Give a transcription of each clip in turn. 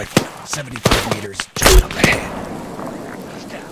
Rifle, 75 meters, just up ahead. He's down.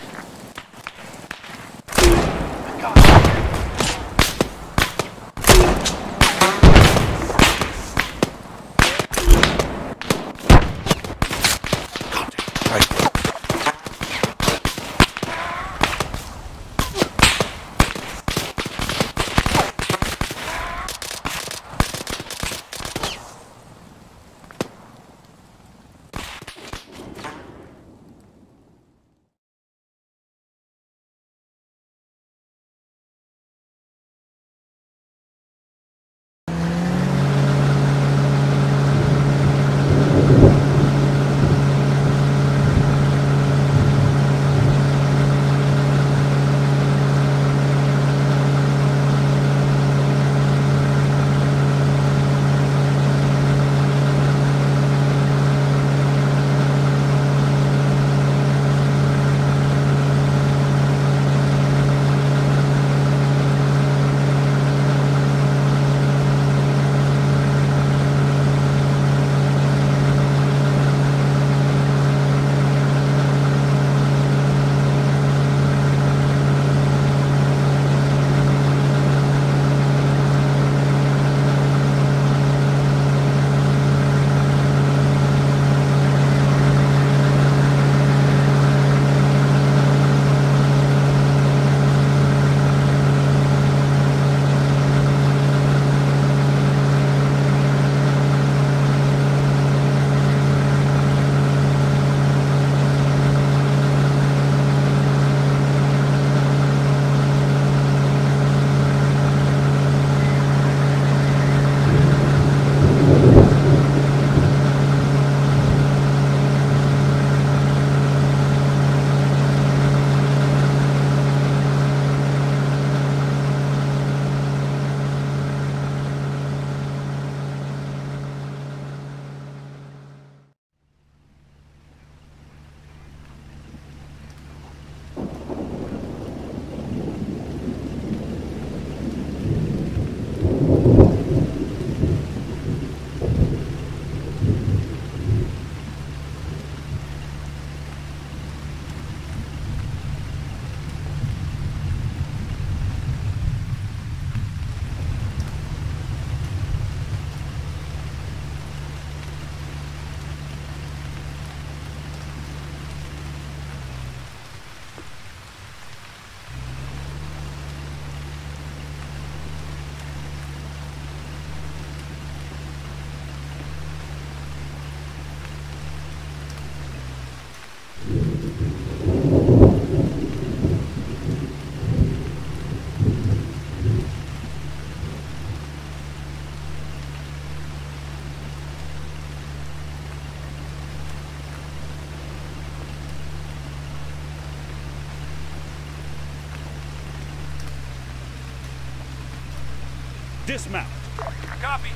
Dismount. Copy.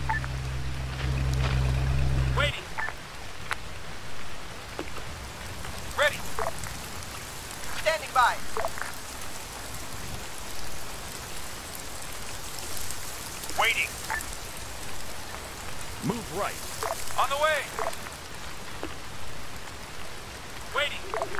Waiting. Ready. Standing by. Waiting. Move right. On the way. Waiting.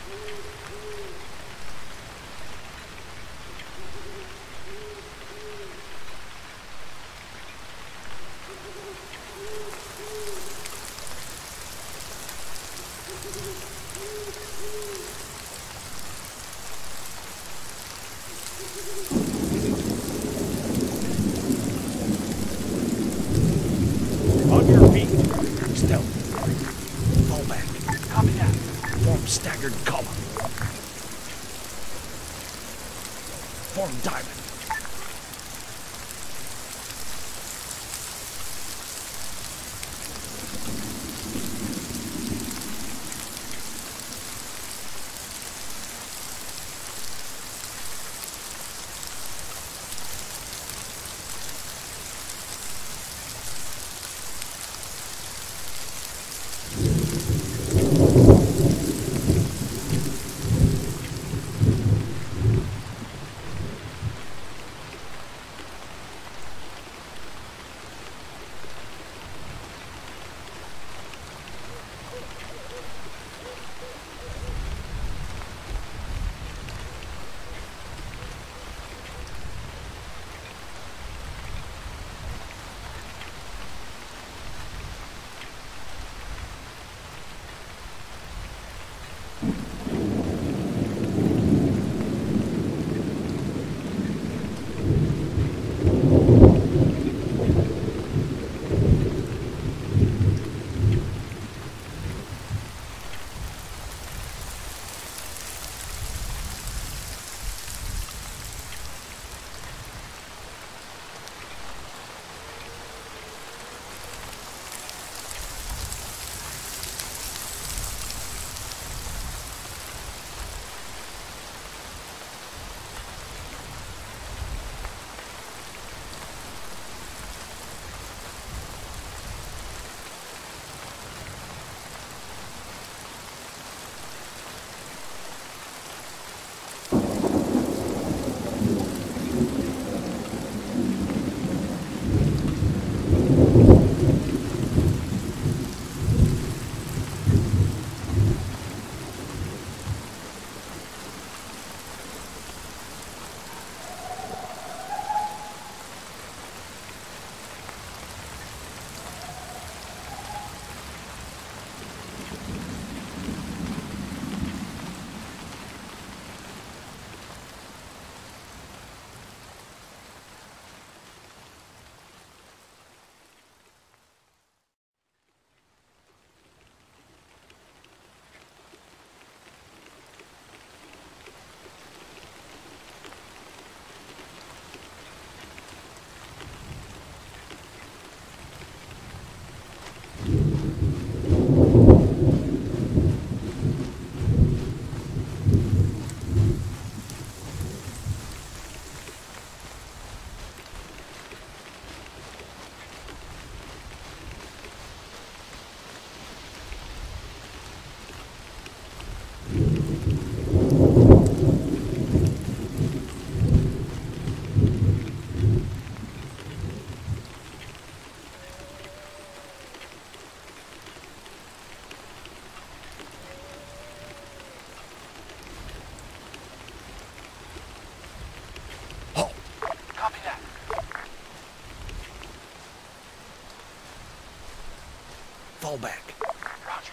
On your feet. Stealth. Fall back. Copy that. Form staggered column. Form diamond. Fall back. Roger.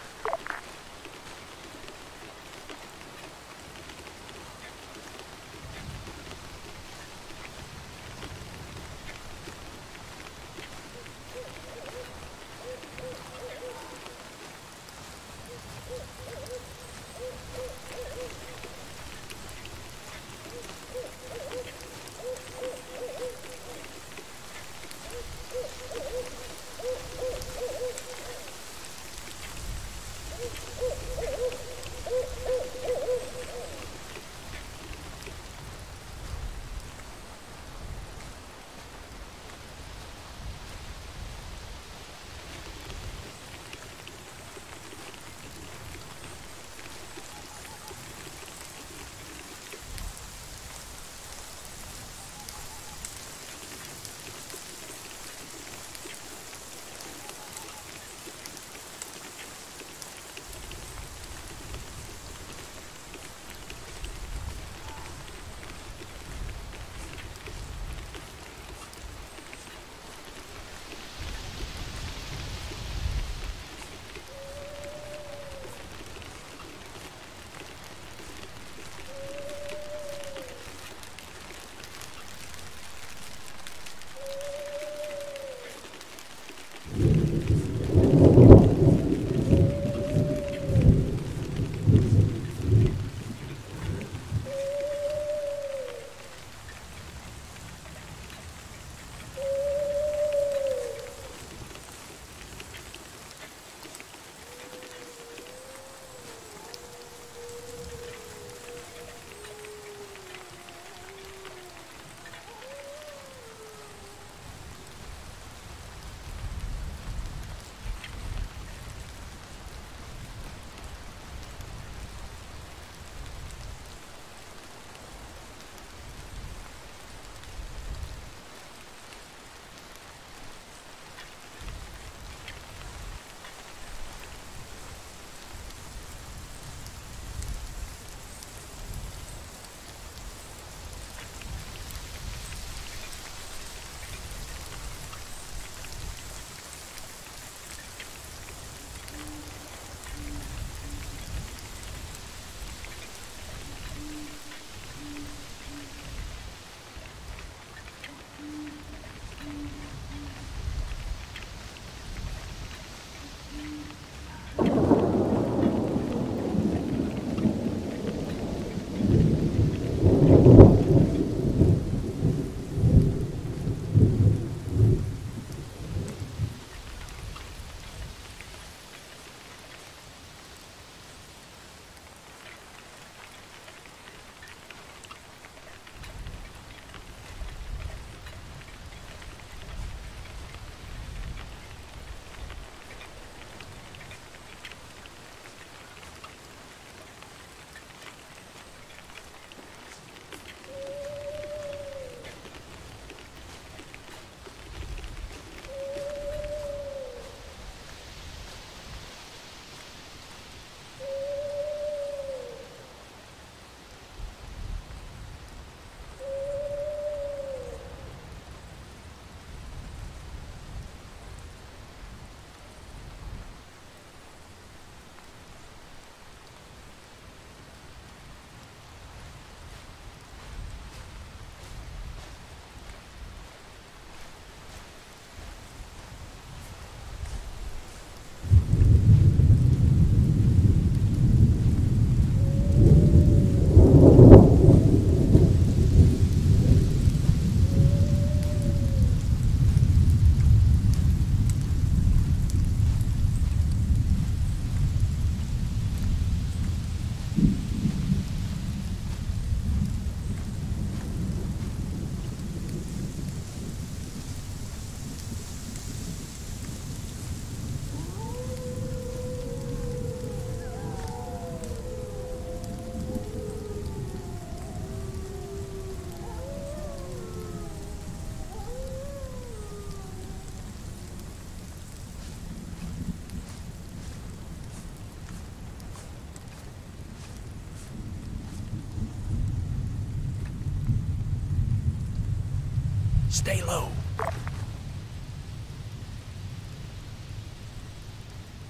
Stay low.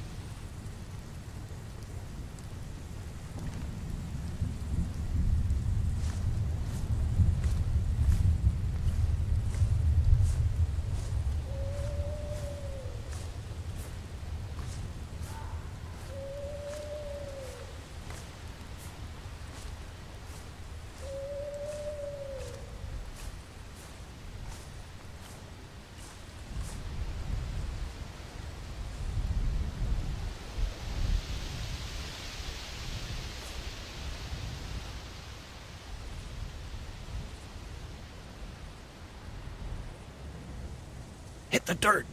Hit the dirt.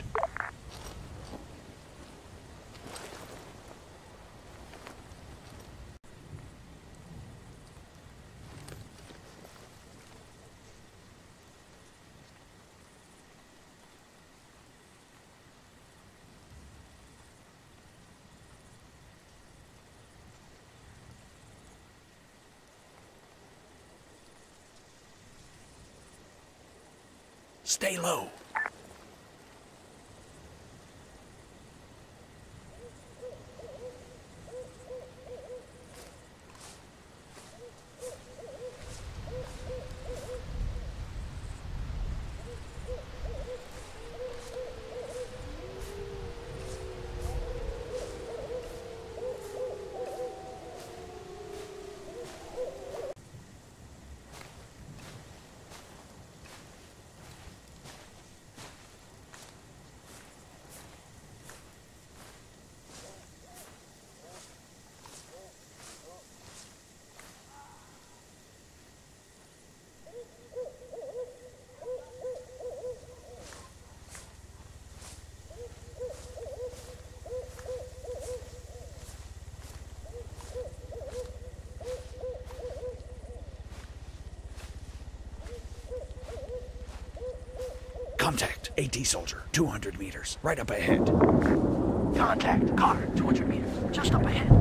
Stay low. Contact. AT soldier. 200 meters. Right up ahead. Contact. Car. 200 meters. Just up ahead.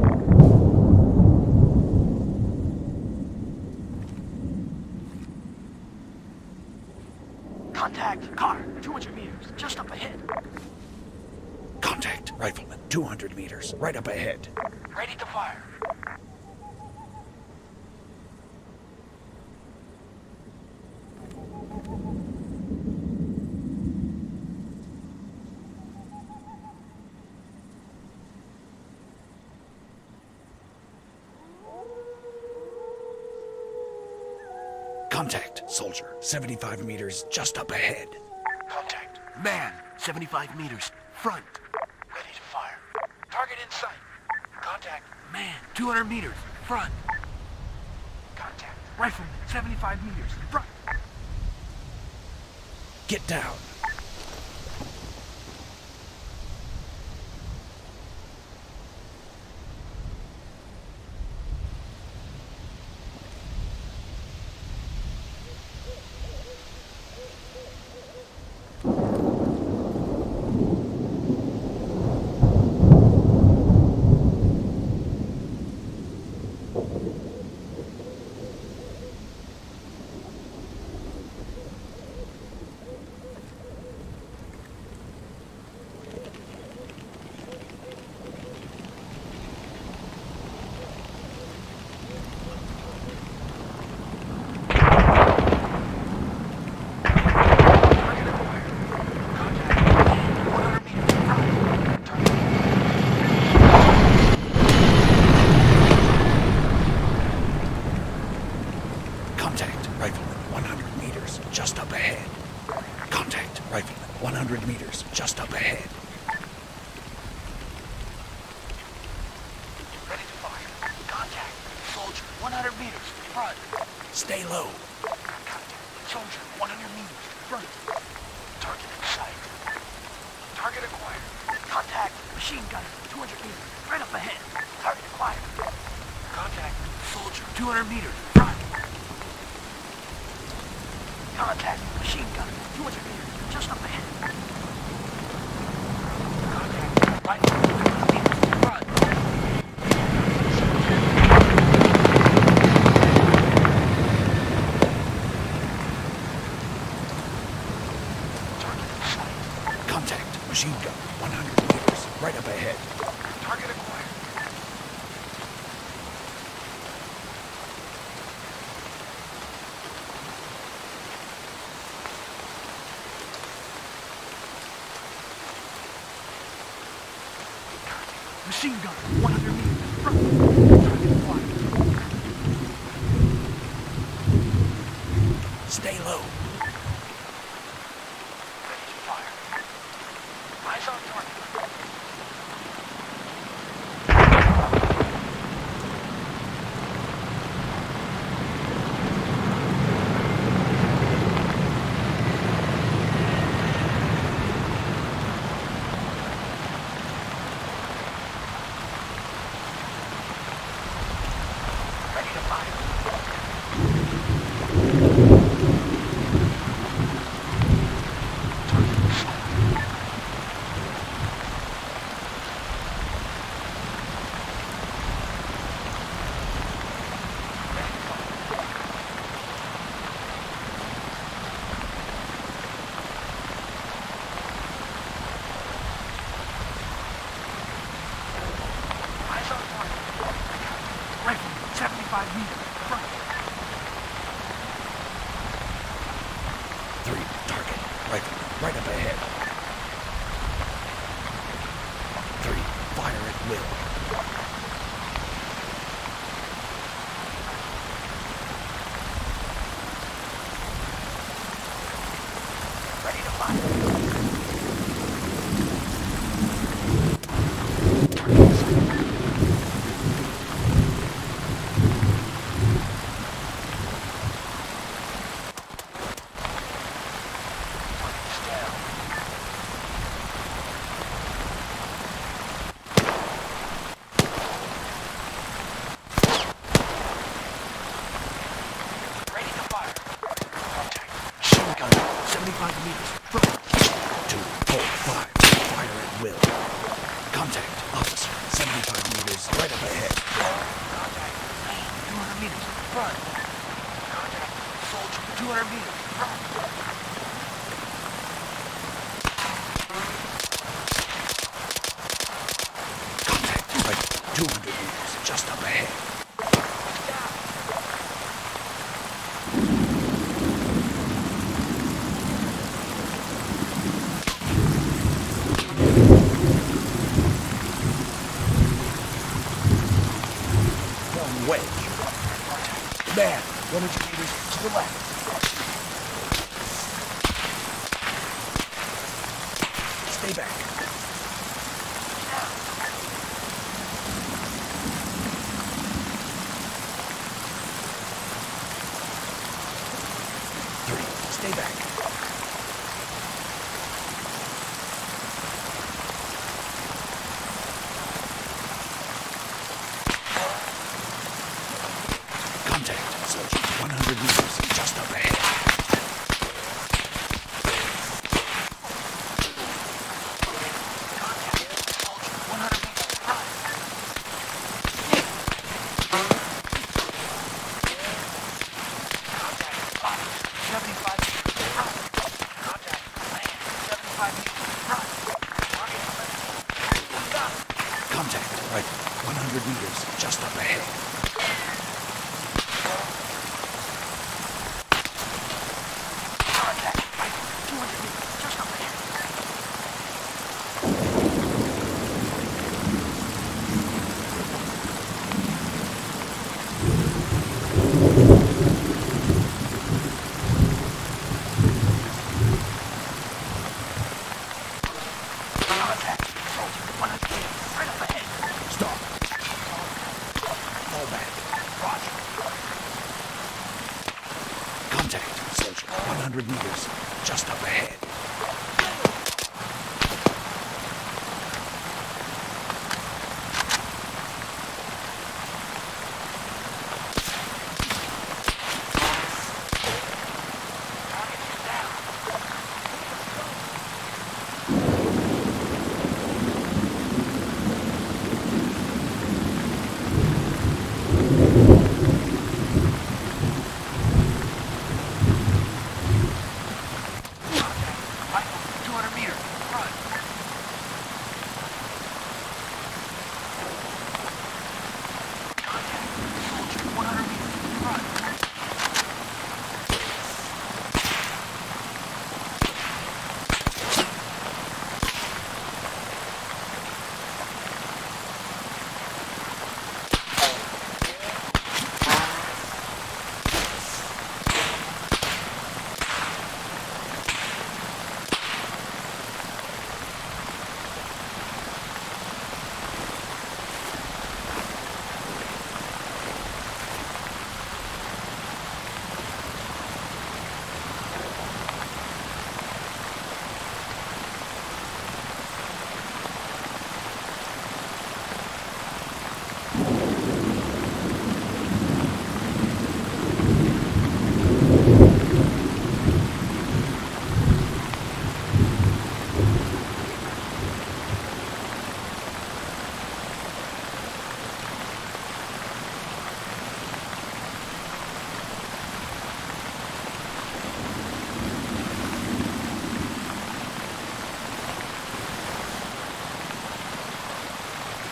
Contact. Car. 200 meters. Just up ahead. Contact. Rifleman. 200 meters. Right up ahead. Ready to fire. Contact. Soldier. 75 meters. Just up ahead. Contact. Man. 75 meters. Front. Ready to fire. Target in sight. Contact. Man. 200 meters. Front. Contact. Rifleman. 75 meters. Front. Get down. Stay low. Soldier, 100 meters. Front. Target in sight. Target acquired. Contact. Machine gun. 200 meters. Right up ahead. Target acquired. Contact. Soldier, 200 meters. Front. Contact. Machine gun. 200 meters. Just up ahead. Contact. Right. 200 meters. Front. Machine gun, 100 meters, right up ahead. Target acquired. Machine gun, 100 meters, front. Target acquired. Stay low. Eyes on target. Ready to fire. Target in sight. Eyes on target. Rifle, 75 meters. Front. 3, target. Rifle, right up ahead. 3, fire at will. Ready to fire. Target in sight. Target's down. Ready to fire. Contact. Machine gun, 75 meters. Front. 2, 4, 5, fire at will. Contact, officer, 75 meters, right up ahead. Contact. Lane, 200 meters. Front. Contact. Soldier, 200 meters. Front. Contact, rifle, 200 meters, just up ahead. Down. Long wedge. Man, 100 meters to the left. Stay back. 3, stay back. Contact, soldier, 100 meters, just up ahead. Contact. Soldier, 100 meters. Front. Contact. Officer, 75 meters. Front. Contact. Land, 75 meters. Front. Target eliminated. Got it. Contact, rifle, 100 meters, just up ahead. Contact. Rifle, 200 meters. Just up ahead. Contact. Soldier, 100 meters. Right up ahead. Stop. Fall back. Roger. Contact, soldier, 100 meters, just up ahead. Target is down. Contact.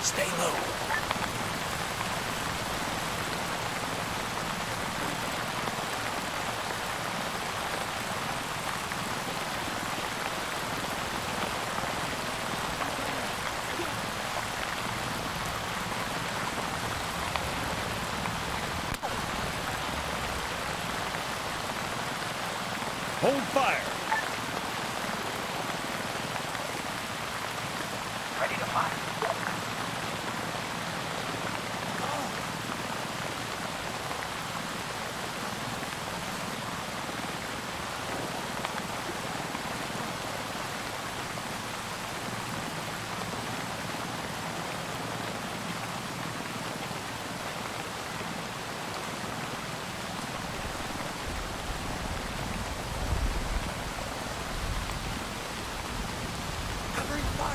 Stay low. Hold fire. Ready to fire. Covering fire.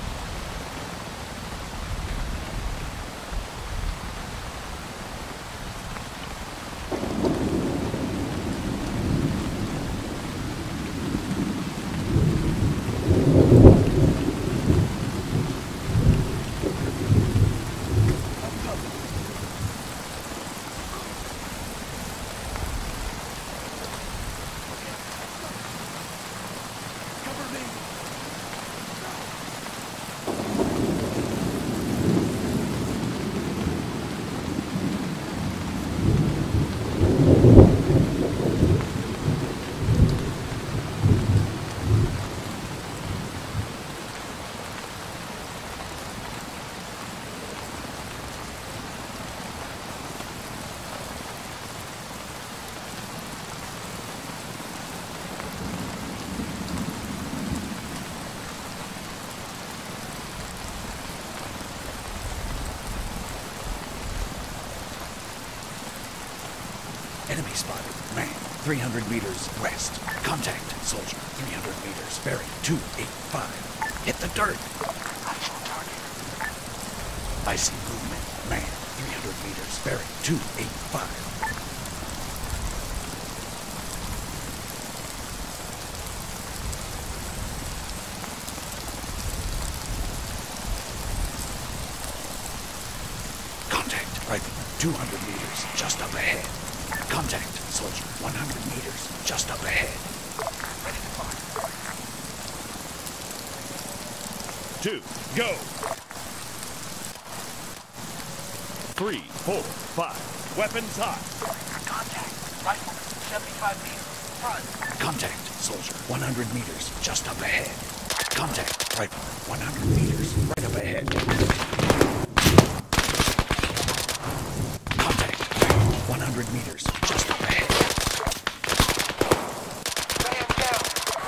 Cover me. Enemy spotted. Man, 300 meters west. Contact, soldier. 300 meters. Bearing 285. Hit the dirt. Eyes on target. I see movement. Man, 300 meters. Bearing 285. Contact, rifleman. 200 meters. Just up ahead. Contact, soldier. 100 meters. Just up ahead. Ready to fire. 2, go. 3, 4, 5. Weapons hot. Contact. Rifle. 75 meters. Front. Contact, soldier. 100 meters. Just up ahead. Contact, rifleman. 100 meters. Right up ahead. Contact, 100 meters. Just up ahead. Man down.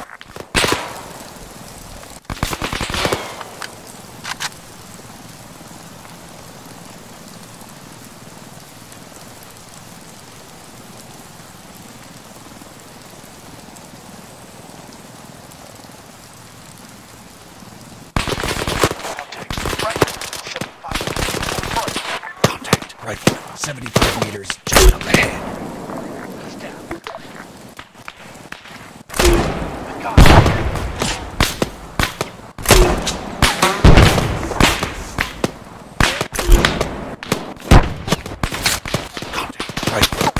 Contact. Rifle. 75 meters. Front. Contact, rifleman. 75 meters. Just up ahead. That's down. I got it. Contact, rifleman.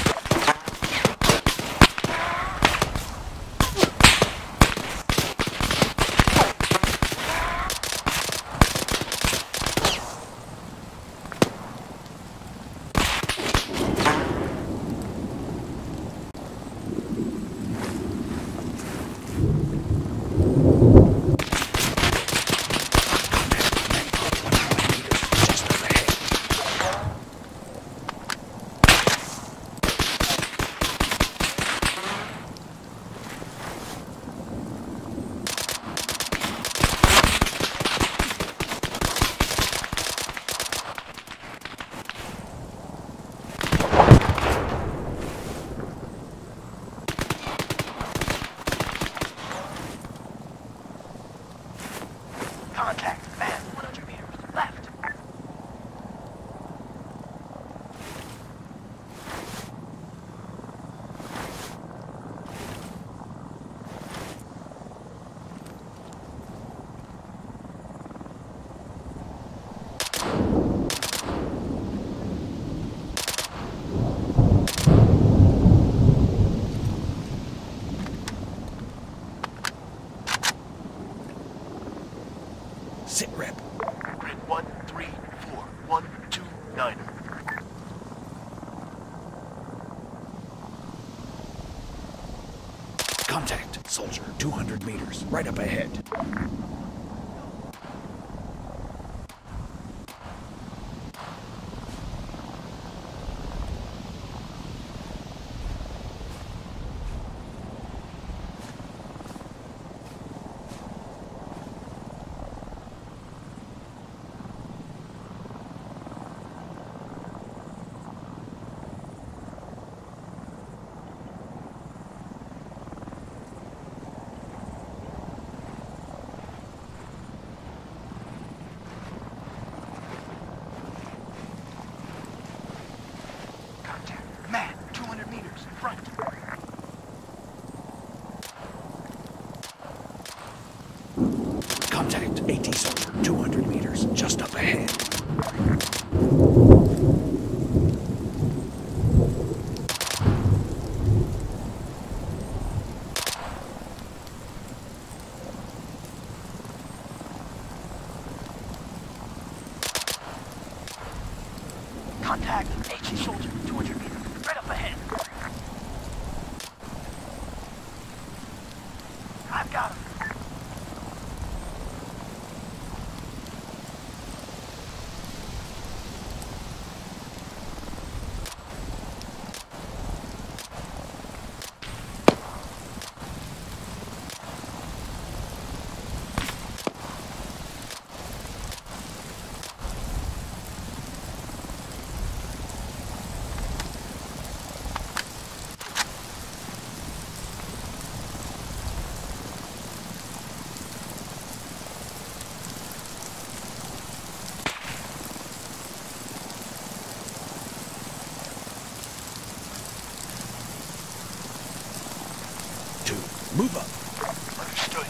Soldier, 200 meters, right up ahead. Man, 200 meters, front. Contact, AT Soldier, 200 meters, just up ahead. Contact, HE Soldier, 200 meters, right up ahead. I've got him. Move up. Understood.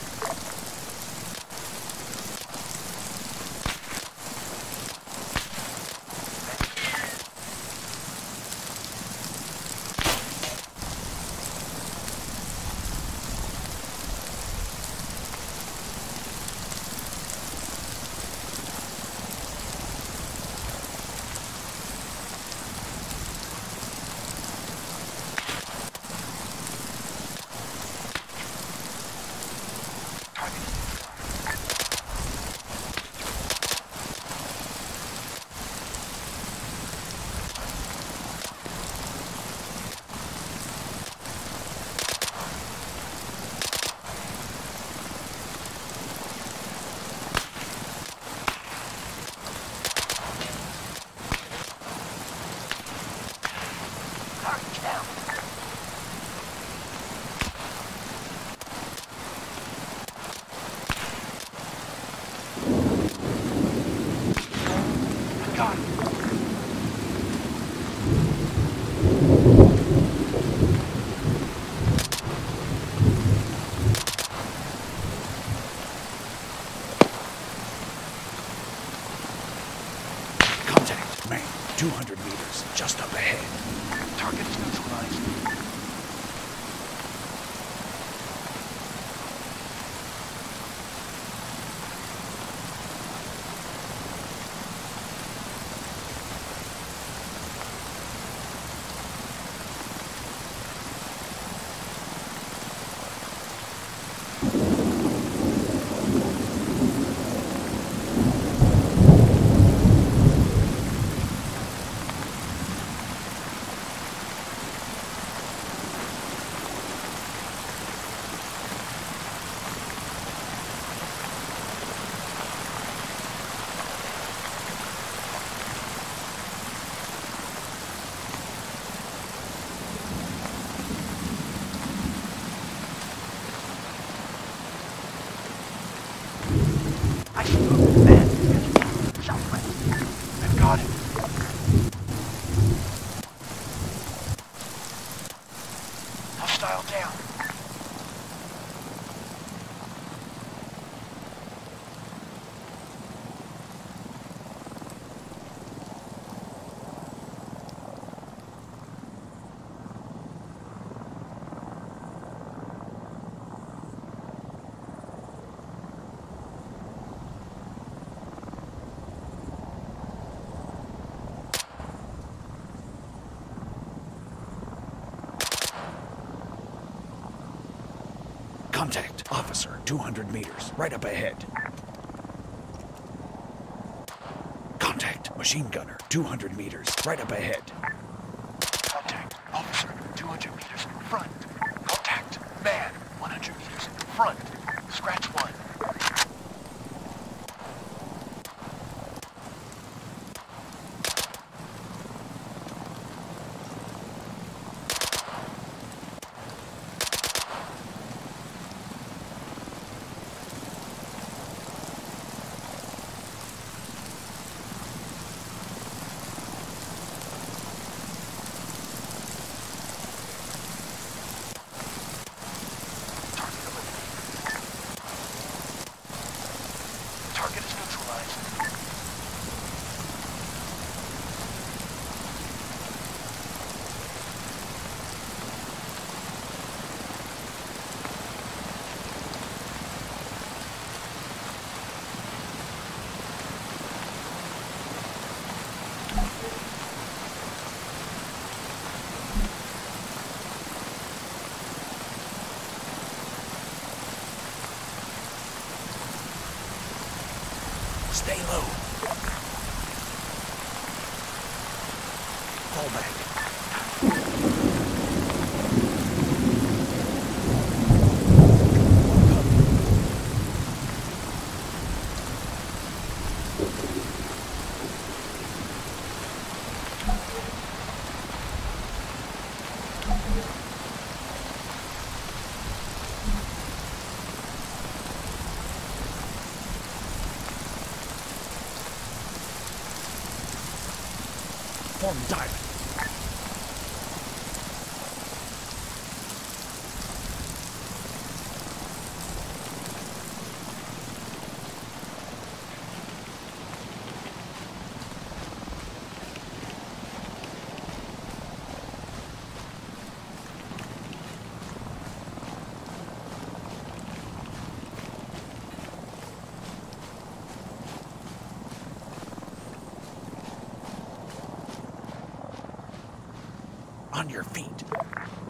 Contact, man, 200 meters, just up ahead. Target is neutralized. Hostile down. Contact. Officer, 200 meters, right up ahead. Contact. Machine gunner, 200 meters, right up ahead. Contact. Officer, 200 meters front. Contact. Man, 100 meters front. Scratch 1. Target is neutralized. Stay low. Fall back. Form diamond. On your feet.